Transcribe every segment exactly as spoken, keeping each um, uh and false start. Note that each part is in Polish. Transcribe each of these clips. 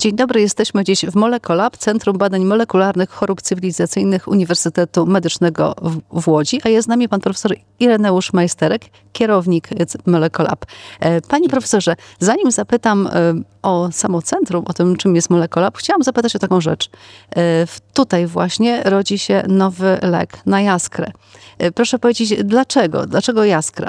Dzień dobry, jesteśmy dziś w MolecoLab, Centrum Badań Molekularnych Chorób Cywilizacyjnych Uniwersytetu Medycznego w, w Łodzi, a jest z nami pan profesor Ireneusz Majsterek, kierownik MolecoLab. Panie profesorze, zanim zapytam o samo centrum, o tym, czym jest MolecoLab, chciałam zapytać o taką rzecz. Tutaj właśnie rodzi się nowy lek na jaskrę. Proszę powiedzieć, dlaczego? Dlaczego jaskra?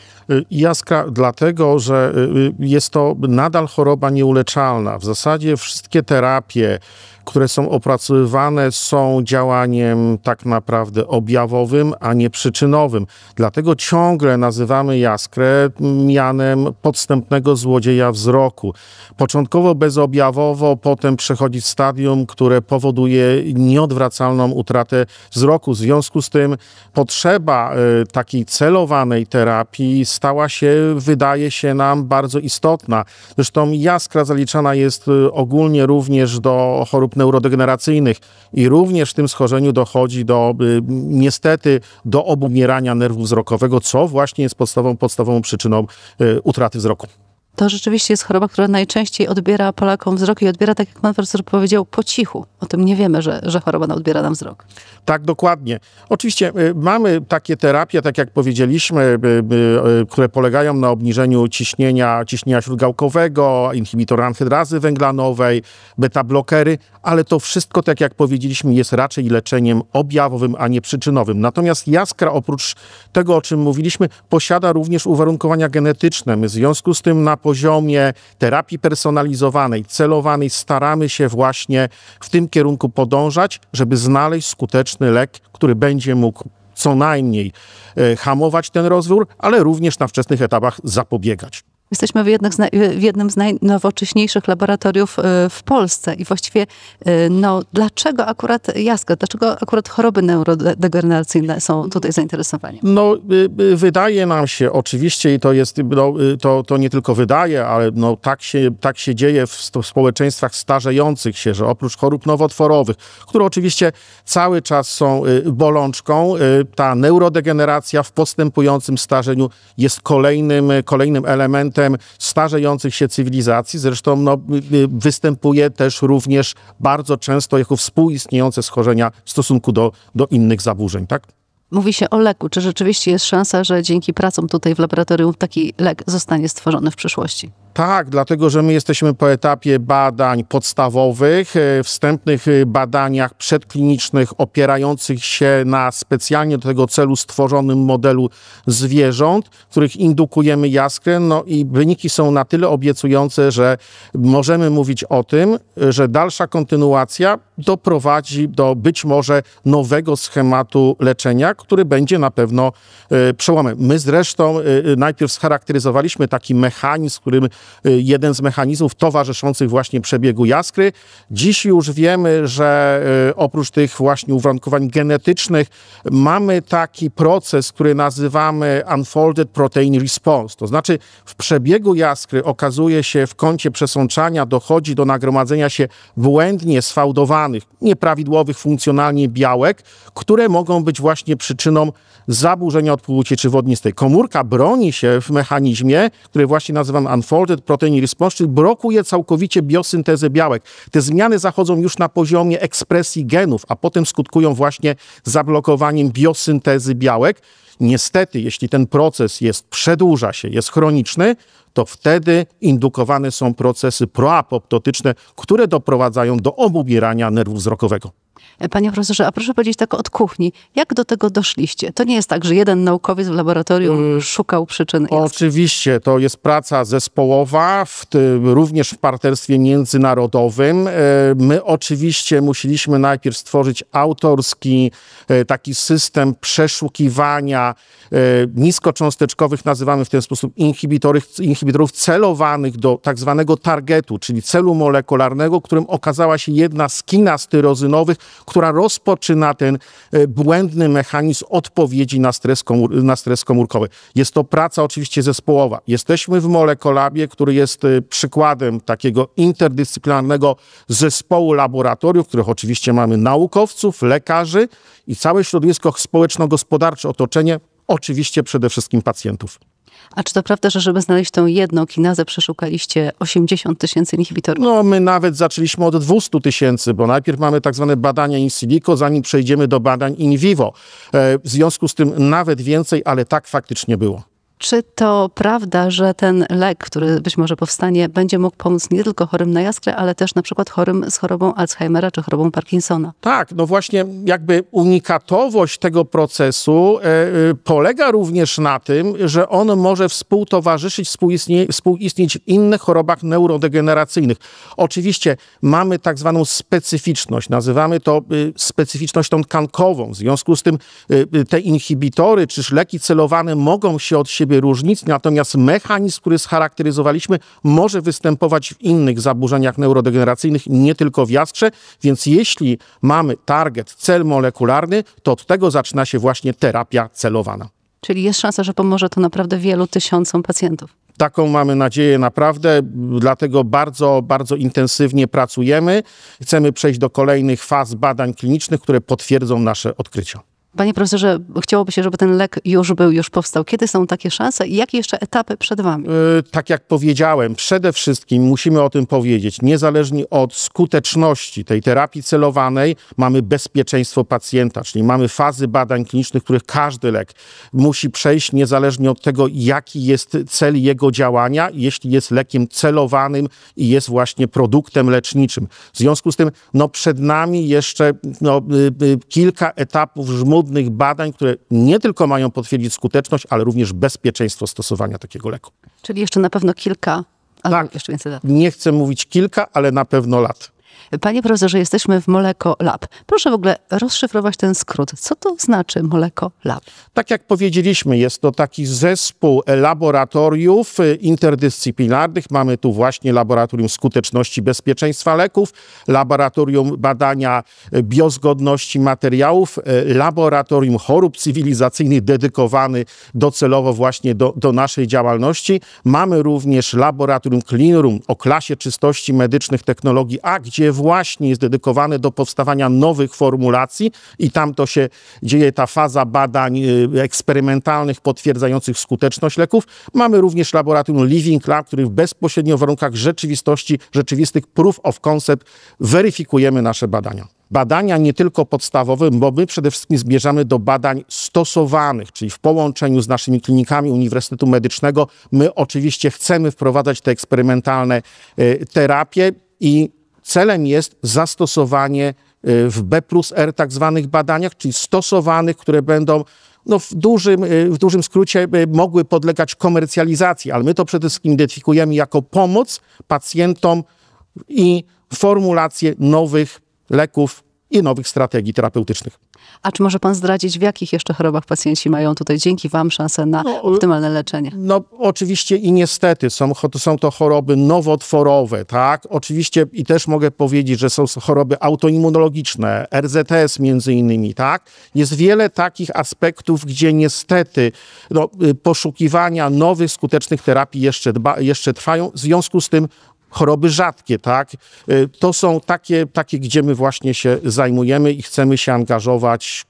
Jaskra dlatego, że jest to nadal choroba nieuleczalna. W zasadzie wszystkie terapie, które są opracowywane, są działaniem tak naprawdę objawowym, a nie przyczynowym. Dlatego ciągle nazywamy jaskrę mianem podstępnego złodzieja wzroku. Początkowo bezobjawowo, potem przechodzi w stadium, które powoduje nieodwracalną utratę wzroku. W związku z tym potrzeba y, takiej celowanej terapii stała się, wydaje się nam, bardzo istotna. Zresztą jaskra zaliczana jest y, ogólnie również do chorób neurodegeneracyjnych i również w tym schorzeniu dochodzi do y, niestety do obumierania nerwu wzrokowego, co właśnie jest podstawową, podstawową przyczyną y, utraty wzroku. To rzeczywiście jest choroba, która najczęściej odbiera Polakom wzrok i odbiera, tak jak pan profesor powiedział, po cichu. O tym nie wiemy, że, że choroba odbiera nam wzrok. Tak, dokładnie. Oczywiście y, mamy takie terapie, tak jak powiedzieliśmy, y, y, y, które polegają na obniżeniu ciśnienia, ciśnienia śródgałkowego, inhibitor anhydrazy węglanowej, beta-blokery, ale to wszystko, tak jak powiedzieliśmy, jest raczej leczeniem objawowym, a nie przyczynowym. Natomiast jaskra, oprócz tego, o czym mówiliśmy, posiada również uwarunkowania genetyczne. My w związku z tym na poziomie terapii personalizowanej, celowanej staramy się właśnie w tym kierunku podążać, żeby znaleźć skuteczny lek, który będzie mógł co najmniej e, hamować ten rozwój, ale również na wczesnych etapach zapobiegać. Jesteśmy w, jednych z na, w jednym z najnowocześniejszych laboratoriów w Polsce i właściwie no, dlaczego akurat jaskra, dlaczego akurat choroby neurodegeneracyjne są tutaj zainteresowane? No, wydaje nam się oczywiście i to jest, no, to, to nie tylko wydaje, ale no, tak, się, tak się dzieje w społeczeństwach starzejących się, że oprócz chorób nowotworowych, które oczywiście cały czas są bolączką, ta neurodegeneracja w postępującym starzeniu jest kolejnym, kolejnym elementem starzejących się cywilizacji. Zresztą no, występuje też również bardzo często jako współistniejące schorzenia w stosunku do, do innych zaburzeń, tak? Mówi się o leku. Czy rzeczywiście jest szansa, że dzięki pracom tutaj w laboratorium taki lek zostanie stworzony w przyszłości? Tak, dlatego że my jesteśmy po etapie badań podstawowych, wstępnych badaniach przedklinicznych opierających się na specjalnie do tego celu stworzonym modelu zwierząt, w których indukujemy jaskrę. No i wyniki są na tyle obiecujące, że możemy mówić o tym, że dalsza kontynuacja doprowadzi do być może nowego schematu leczenia, który będzie na pewno y, przełomem. My zresztą y, najpierw scharakteryzowaliśmy taki mechanizm, którym jeden z mechanizmów towarzyszących właśnie przebiegu jaskry. Dziś już wiemy, że y, oprócz tych właśnie uwarunkowań genetycznych mamy taki proces, który nazywamy Unfolded Protein Response. To znaczy w przebiegu jaskry okazuje się w kącie przesączania dochodzi do nagromadzenia się błędnie sfałdowanych, nieprawidłowych funkcjonalnie białek, które mogą być właśnie przyczyną zaburzenia odpływu cieczy wodnistej. Komórka broni się w mechanizmie, który właśnie nazywam Unfolded Protein Response, czyli blokuje całkowicie biosyntezę białek. Te zmiany zachodzą już na poziomie ekspresji genów, a potem skutkują właśnie zablokowaniem biosyntezy białek. Niestety, jeśli ten proces jest, przedłuża się, jest chroniczny, to wtedy indukowane są procesy proapoptotyczne, które doprowadzają do obumierania nerwu wzrokowego. Panie profesorze, a proszę powiedzieć tak od kuchni, jak do tego doszliście? To nie jest tak, że jeden naukowiec w laboratorium szukał przyczyn jaskry. Oczywiście, to jest praca zespołowa, w tym, również w partnerstwie międzynarodowym. My oczywiście musieliśmy najpierw stworzyć autorski taki system przeszukiwania niskocząsteczkowych, nazywamy w ten sposób inhibitorów, inhibitorów celowanych do tak zwanego targetu, czyli celu molekularnego, którym okazała się jedna z kinaz tyrozynowych, która rozpoczyna ten błędny mechanizm odpowiedzi na stres, komór, na stres komórkowy. Jest to praca oczywiście zespołowa. Jesteśmy w MolecoLabie, który jest przykładem takiego interdyscyplinarnego zespołu laboratoriów, w których oczywiście mamy naukowców, lekarzy i całe środowisko społeczno-gospodarcze, otoczenie, oczywiście przede wszystkim pacjentów. A czy to prawda, że żeby znaleźć tą jedną kinazę, przeszukaliście osiemdziesiąt tysięcy inhibitorów? No my nawet zaczęliśmy od dwieście tysięcy, bo najpierw mamy tak zwane badania in silico, zanim przejdziemy do badań in vivo. W związku z tym nawet więcej, ale tak faktycznie było. Czy to prawda, że ten lek, który być może powstanie, będzie mógł pomóc nie tylko chorym na jaskrę, ale też na przykład chorym z chorobą Alzheimera czy chorobą Parkinsona? Tak, no właśnie jakby unikatowość tego procesu e, e, polega również na tym, że on może współtowarzyszyć, współistnie, współistnieć w innych chorobach neurodegeneracyjnych. Oczywiście mamy tak zwaną specyficzność, nazywamy to y, specyficznością tkankową. W związku z tym y, te inhibitory czy leki celowane mogą się od siebie różnic, natomiast mechanizm, który scharakteryzowaliśmy, może występować w innych zaburzeniach neurodegeneracyjnych, nie tylko w jaskrze, więc jeśli mamy target, cel molekularny, to od tego zaczyna się właśnie terapia celowana. Czyli jest szansa, że pomoże to naprawdę wielu tysiącom pacjentów. Taką mamy nadzieję naprawdę, dlatego bardzo, bardzo intensywnie pracujemy. Chcemy przejść do kolejnych faz badań klinicznych, które potwierdzą nasze odkrycia. Panie profesorze, chciałoby się, żeby ten lek już był, już powstał. Kiedy są takie szanse i jakie jeszcze etapy przed wami? Yy, tak jak powiedziałem, przede wszystkim musimy o tym powiedzieć. Niezależnie od skuteczności tej terapii celowanej mamy bezpieczeństwo pacjenta, czyli mamy fazy badań klinicznych, których każdy lek musi przejść niezależnie od tego, jaki jest cel jego działania, jeśli jest lekiem celowanym i jest właśnie produktem leczniczym. W związku z tym no, przed nami jeszcze no, yy, yy, kilka etapów żmudnych badań, które nie tylko mają potwierdzić skuteczność, ale również bezpieczeństwo stosowania takiego leku. Czyli jeszcze na pewno kilka, albo tak, jeszcze więcej lat. Nie chcę mówić kilka, ale na pewno lat. Panie profesorze, jesteśmy w Moleko Lab. Proszę w ogóle rozszyfrować ten skrót. Co to znaczy Moleko Lab? Tak jak powiedzieliśmy, jest to taki zespół laboratoriów interdyscyplinarnych. Mamy tu właśnie laboratorium skuteczności bezpieczeństwa leków, laboratorium badania biozgodności materiałów, laboratorium chorób cywilizacyjnych dedykowany docelowo właśnie do, do naszej działalności. Mamy również laboratorium Clean Room o klasie czystości medycznych technologii A, gdzie właśnie jest dedykowane do powstawania nowych formulacji i tam to się dzieje ta faza badań eksperymentalnych potwierdzających skuteczność leków. Mamy również laboratorium Living Lab, który w bezpośrednio w warunkach rzeczywistości, rzeczywistych proof of concept weryfikujemy nasze badania. Badania nie tylko podstawowe, bo my przede wszystkim zmierzamy do badań stosowanych, czyli w połączeniu z naszymi klinikami Uniwersytetu Medycznego. My oczywiście chcemy wprowadzać te eksperymentalne y, terapie i celem jest zastosowanie w B plus R tak zwanych badaniach, czyli stosowanych, które będą no, w, dużym, w dużym skrócie mogły podlegać komercjalizacji, ale my to przede wszystkim identyfikujemy jako pomoc pacjentom i formulację nowych leków i nowych strategii terapeutycznych. A czy może pan zdradzić, w jakich jeszcze chorobach pacjenci mają tutaj dzięki wam szansę na no, optymalne leczenie? No oczywiście i niestety są, są to choroby nowotworowe, tak? Oczywiście i też mogę powiedzieć, że są choroby autoimmunologiczne, R Z S między innymi, tak? Jest wiele takich aspektów, gdzie niestety no, poszukiwania nowych, skutecznych terapii jeszcze, dba, jeszcze trwają. W związku z tym choroby rzadkie, tak? To są takie, takie, gdzie my właśnie się zajmujemy i chcemy się angażować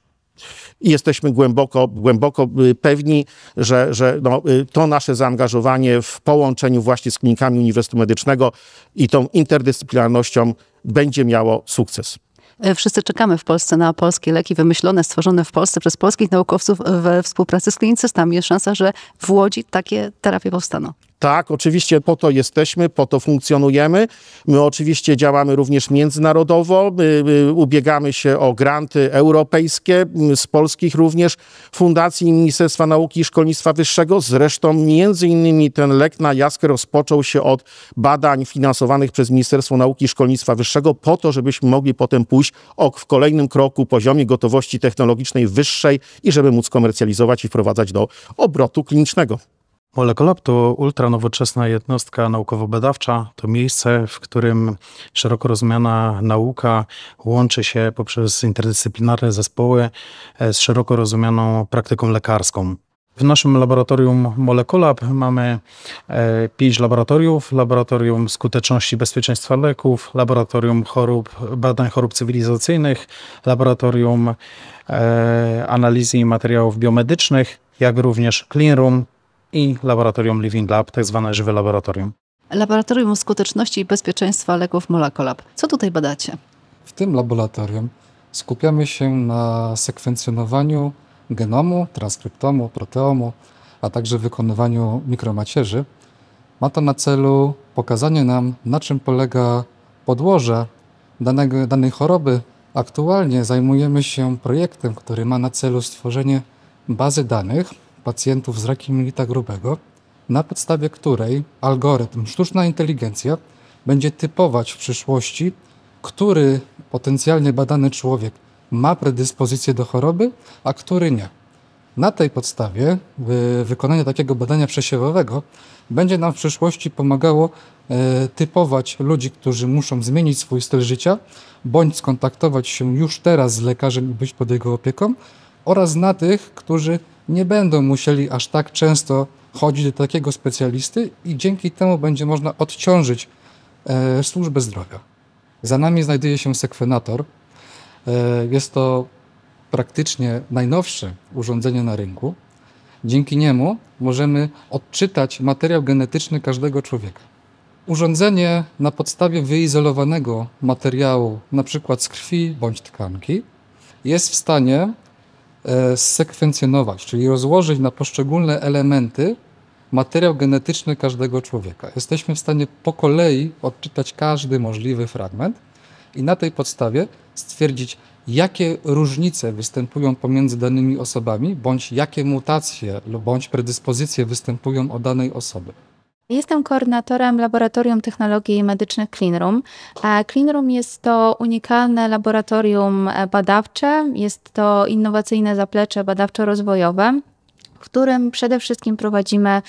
i jesteśmy głęboko, głęboko pewni, że, że no, to nasze zaangażowanie w połączeniu właśnie z klinikami Uniwersytetu Medycznego i tą interdyscyplinarnością będzie miało sukces. Wszyscy czekamy w Polsce na polskie leki wymyślone, stworzone w Polsce przez polskich naukowców we współpracy z klinicystami. Jest szansa, że w Łodzi takie terapie powstaną. Tak, oczywiście po to jesteśmy, po to funkcjonujemy. My oczywiście działamy również międzynarodowo, ubiegamy się o granty europejskie, z polskich również fundacji Ministerstwa Nauki i Szkolnictwa Wyższego. Zresztą między innymi ten lek na jaskrę rozpoczął się od badań finansowanych przez Ministerstwo Nauki i Szkolnictwa Wyższego po to, żebyśmy mogli potem pójść o, w kolejnym kroku poziomie gotowości technologicznej wyższej i żeby móc komercjalizować i wprowadzać do obrotu klinicznego. Moleko Lab to ultranowoczesna jednostka naukowo-badawcza. To miejsce, w którym szeroko rozumiana nauka łączy się poprzez interdyscyplinarne zespoły z szeroko rozumianą praktyką lekarską. W naszym laboratorium Moleko Lab mamy pięć laboratoriów. Laboratorium skuteczności bezpieczeństwa leków, laboratorium chorób, badań chorób cywilizacyjnych, laboratorium analizy materiałów biomedycznych, jak również Clean Room, i laboratorium Living Lab, tak zwane żywe laboratorium. Laboratorium Skuteczności i Bezpieczeństwa Leków Molecolab. Co tutaj badacie? W tym laboratorium skupiamy się na sekwencjonowaniu genomu, transkryptomu, proteomu, a także wykonywaniu mikromacierzy. Ma to na celu pokazanie nam, na czym polega podłoże danego, danej choroby. Aktualnie zajmujemy się projektem, który ma na celu stworzenie bazy danych pacjentów z rakiem jelita grubego, na podstawie której algorytm, sztuczna inteligencja będzie typować w przyszłości, który potencjalnie badany człowiek ma predyspozycję do choroby, a który nie. Na tej podstawie wy, wykonanie takiego badania przesiewowego będzie nam w przyszłości pomagało e, typować ludzi, którzy muszą zmienić swój styl życia, bądź skontaktować się już teraz z lekarzem i być pod jego opieką, oraz na tych, którzy nie będą musieli aż tak często chodzić do takiego specjalisty i dzięki temu będzie można odciążyć e, służbę zdrowia. Za nami znajduje się sekwenator. E, jest to praktycznie najnowsze urządzenie na rynku. Dzięki niemu możemy odczytać materiał genetyczny każdego człowieka. Urządzenie na podstawie wyizolowanego materiału, na przykład z krwi bądź tkanki, jest w stanie sekwencjonować, czyli rozłożyć na poszczególne elementy materiał genetyczny każdego człowieka. Jesteśmy w stanie po kolei odczytać każdy możliwy fragment i na tej podstawie stwierdzić, jakie różnice występują pomiędzy danymi osobami, bądź jakie mutacje lub bądź predyspozycje występują u danej osoby. Jestem koordynatorem Laboratorium Technologii Medycznych CleanRoom. CleanRoom jest to unikalne laboratorium badawcze, jest to innowacyjne zaplecze badawczo-rozwojowe, w którym przede wszystkim prowadzimy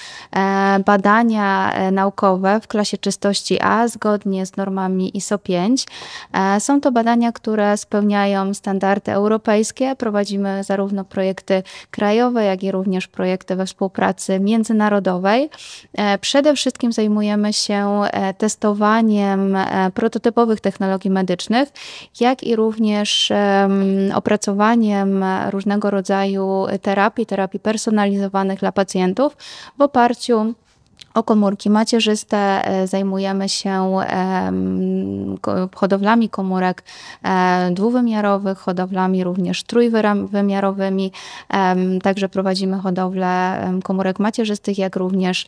badania naukowe w klasie czystości A zgodnie z normami I S O pięć. Są to badania, które spełniają standardy europejskie. Prowadzimy zarówno projekty krajowe, jak i również projekty we współpracy międzynarodowej. Przede wszystkim zajmujemy się testowaniem prototypowych technologii medycznych, jak i również opracowaniem różnego rodzaju terapii, terapii personalizowanych dla pacjentów w oparciu o komórki macierzyste. Zajmujemy się hodowlami komórek dwuwymiarowych, hodowlami również trójwymiarowymi. Także prowadzimy hodowlę komórek macierzystych, jak również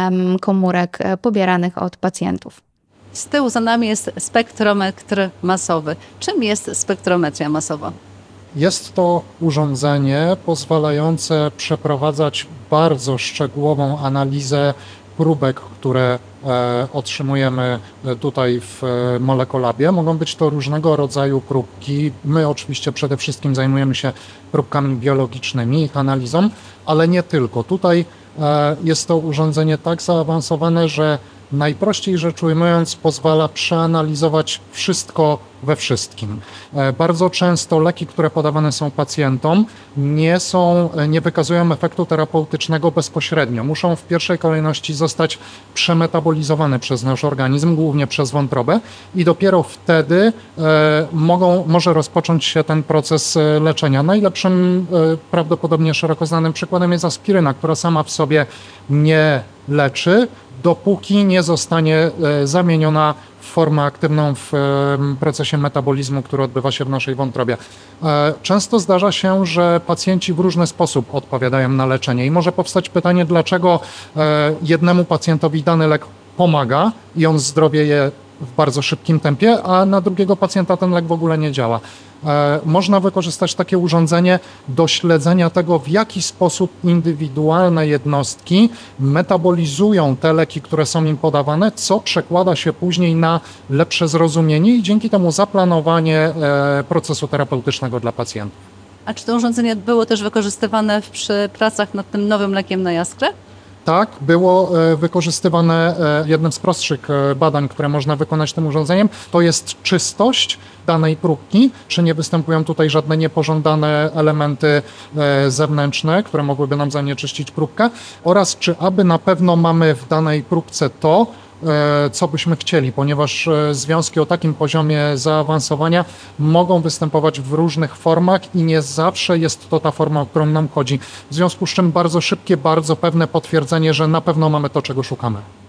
komórek pobieranych od pacjentów. Z tyłu za nami jest spektrometr masowy. Czym jest spektrometria masowa? Jest to urządzenie pozwalające przeprowadzać bardzo szczegółową analizę próbek, które e, otrzymujemy tutaj w e, Molecolabie. Mogą być to różnego rodzaju próbki. My oczywiście przede wszystkim zajmujemy się próbkami biologicznymi, ich analizą, ale nie tylko. Tutaj e, jest to urządzenie tak zaawansowane, że najprościej rzecz ujmując pozwala przeanalizować wszystko we wszystkim. Bardzo często leki, które podawane są pacjentom, nie są, nie wykazują efektu terapeutycznego bezpośrednio. Muszą w pierwszej kolejności zostać przemetabolizowane przez nasz organizm, głównie przez wątrobę, i dopiero wtedy e, mogą, może rozpocząć się ten proces leczenia. Najlepszym, e, prawdopodobnie szeroko znanym przykładem jest aspiryna, która sama w sobie nie leczy, dopóki nie zostanie zamieniona w formę aktywną w procesie metabolizmu, który odbywa się w naszej wątrobie. Często zdarza się, że pacjenci w różny sposób odpowiadają na leczenie i może powstać pytanie, dlaczego jednemu pacjentowi dany lek pomaga i on zdrowieje w bardzo szybkim tempie, a na drugiego pacjenta ten lek w ogóle nie działa. Można wykorzystać takie urządzenie do śledzenia tego, w jaki sposób indywidualne jednostki metabolizują te leki, które są im podawane, co przekłada się później na lepsze zrozumienie i dzięki temu zaplanowanie procesu terapeutycznego dla pacjentów. A czy to urządzenie było też wykorzystywane przy pracach nad tym nowym lekiem na jaskrę? Tak, było wykorzystywane. Jednym z prostszych badań, które można wykonać tym urządzeniem, to jest czystość danej próbki, czy nie występują tutaj żadne niepożądane elementy zewnętrzne, które mogłyby nam zanieczyścić próbkę, oraz czy aby na pewno mamy w danej próbce to, co byśmy chcieli, ponieważ związki o takim poziomie zaawansowania mogą występować w różnych formach i nie zawsze jest to ta forma, o którą nam chodzi. W związku z czym bardzo szybkie, bardzo pewne potwierdzenie, że na pewno mamy to, czego szukamy.